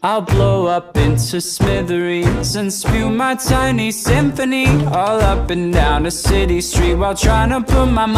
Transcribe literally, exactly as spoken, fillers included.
I'll blow up into smithereens and spew my tiny symphony all up and down a city street while trying to put my